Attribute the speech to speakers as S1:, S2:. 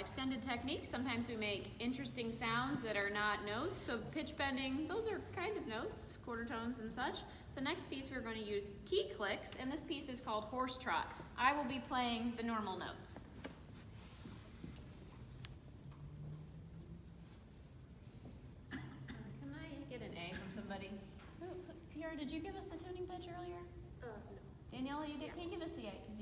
S1: extended techniques. Sometimes we make interesting sounds that are not notes. So pitch bending, those are kind of notes, quarter tones and such. The next piece we're going to use key clicks, and this piece is called horse trot. I will be playing the normal notes. Can I get an A from somebody? Pierre, did you give us the tuning pitch earlier?
S2: No.
S1: Daniela, you did? Can you give us the A?